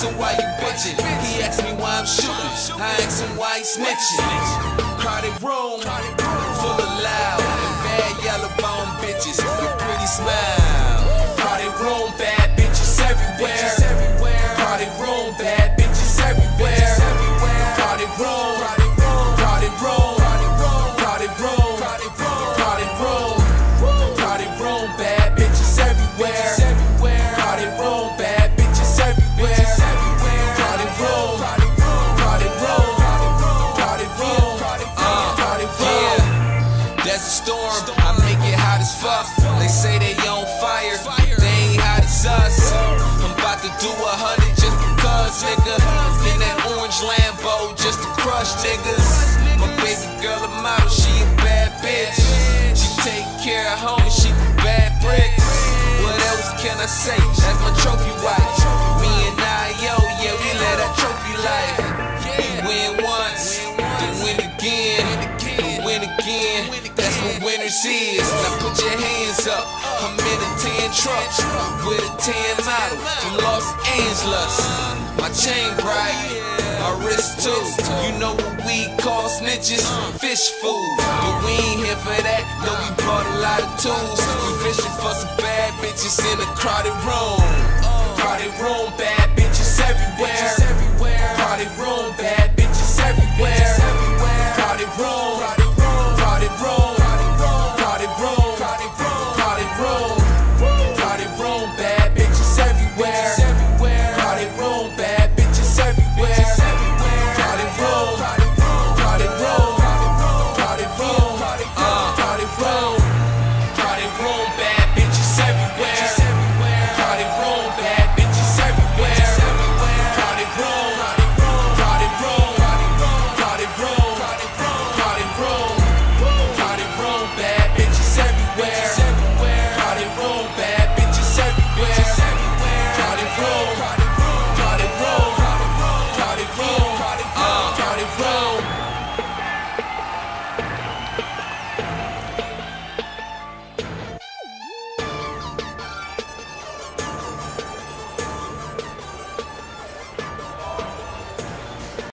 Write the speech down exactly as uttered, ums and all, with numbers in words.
so why you bitching? He asked me why I'm shooting, I asked him why he snitching. Crowded room, full of loud and bad yellow bone bitches with pretty smile. Crowded room, bad bitches everywhere. Crowded room, bad bitches everywhere. Crowded room, crowded room, crowded room, crowded room, crowded room, bad bitches everywhere. Crowded room, bad bitches everywhere. Crowded room, crowded room, crowded room, uh, yeah. There's a storm, I make it hot as fuck. They say they on fire, they ain't hot as us. I'm about to do a hundred just because, nigga. In that orange Lambo just to crush niggas. My baby girl a model, she a bad bitch. She take care of home, she bad bricks. What else can I say? That's my trophy wife. Me and I, yo, yeah, we let that trophy life. We win once, then win again, then win again. That's what winners is. Now put your hands up. I'm in a tan truck with a tan model from Los Angeles. My chain bright, my wrist too. You know what we call snitches? Fish food. But we ain't here for that. No, we bought a lot of tools. We fishing for some bad bitches in a crowded room.